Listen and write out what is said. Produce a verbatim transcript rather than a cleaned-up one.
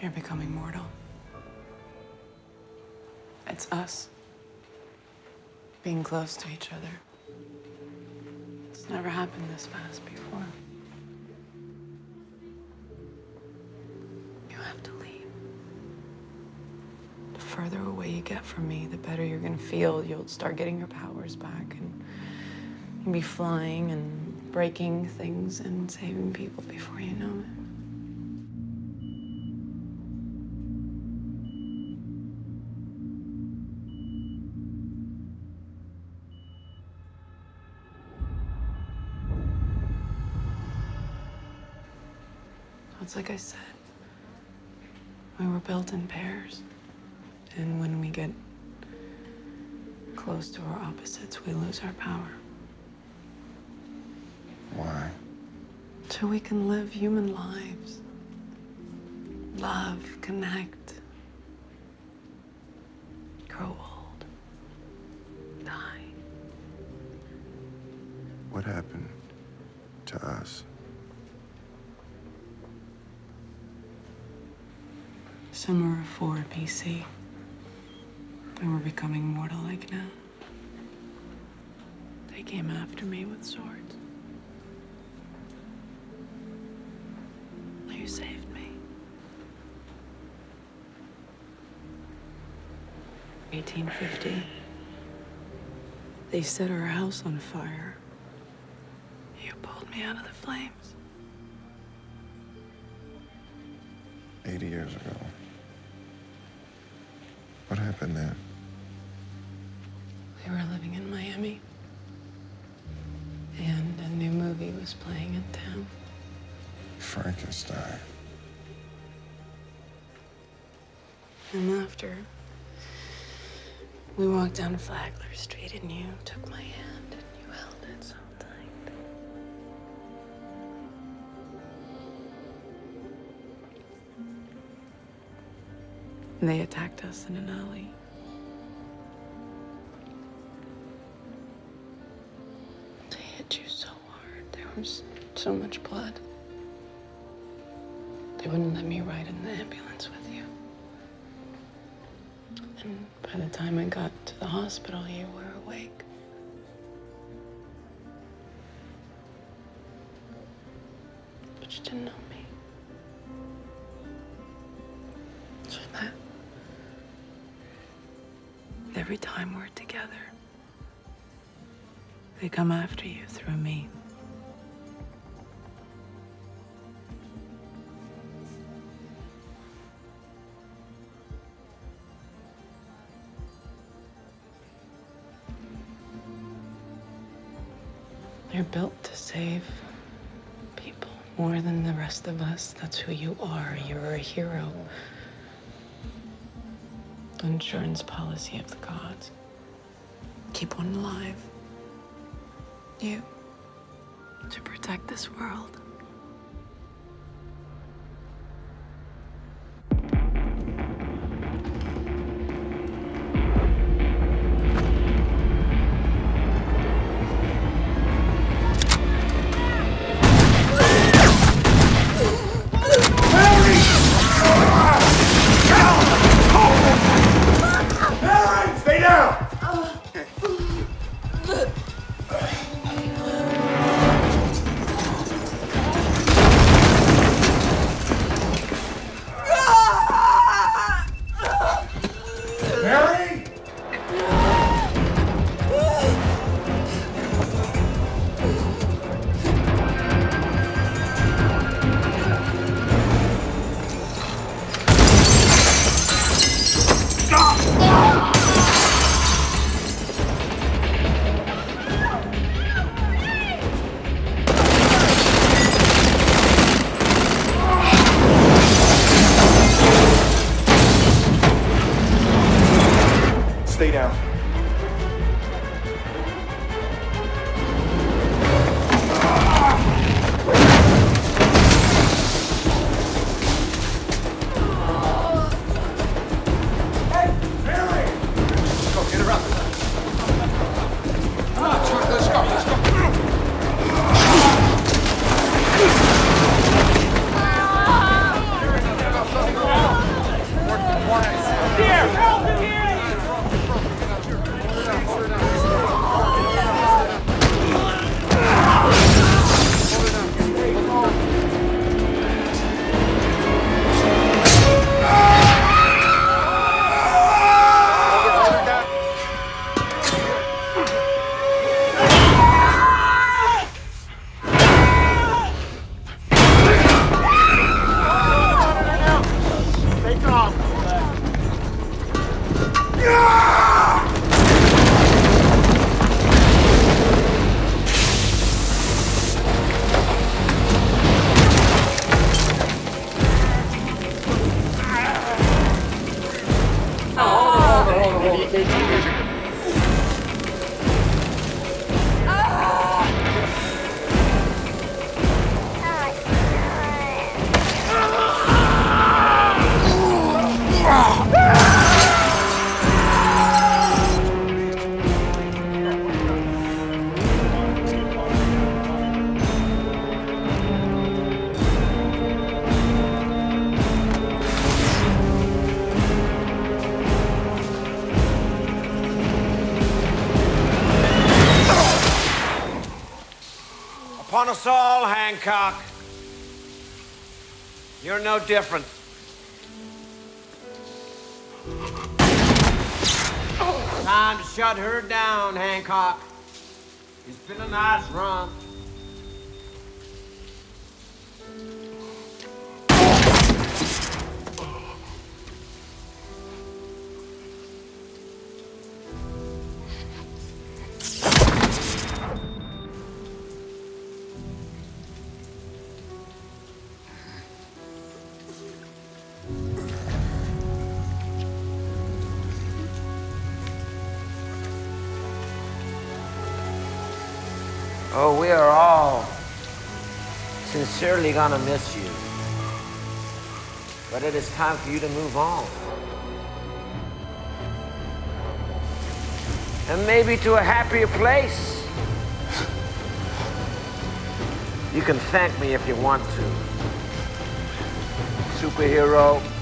You're becoming mortal. It's us. Being close to each other. It's never happened this fast before. You have to leave. The further away you get from me, the better you're gonna feel. You'll start getting your powers back, and you'll be flying and breaking things and saving people before you know it. It's like I said, we were built in pairs. And when we get close to our opposites, we lose our power. Why? So we can live human lives. Love, connect, grow old, die. What happened to us? Summer of four B C. And we're becoming mortal-like now. They came after me with swords. You saved me. eighteen fifty. They set our house on fire. You pulled me out of the flames. eighty years ago. What happened then? We were living in Miami, and a new movie was playing in town. Frankenstein. And after, we walked down Flagler Street, and you took my hand, and you held it so tight. And they attacked us in an alley. They hit you so hard. There was so much blood. They wouldn't let me ride in the ambulance with you. And by the time I got to the hospital, you were awake. But you didn't know me. So that every time we're together, they come after you through me. You're built to save people more than the rest of us. That's who you are. You're a hero. Insurance policy of the gods. Keep one alive. You. To protect this world. here! Help is here! Upon us all, Hancock. You're no different. Time to shut her down, Hancock. It's been a nice run. Oh, we are all sincerely gonna miss you. But it is time for you to move on. And maybe to a happier place. You can thank me if you want to. Superhero.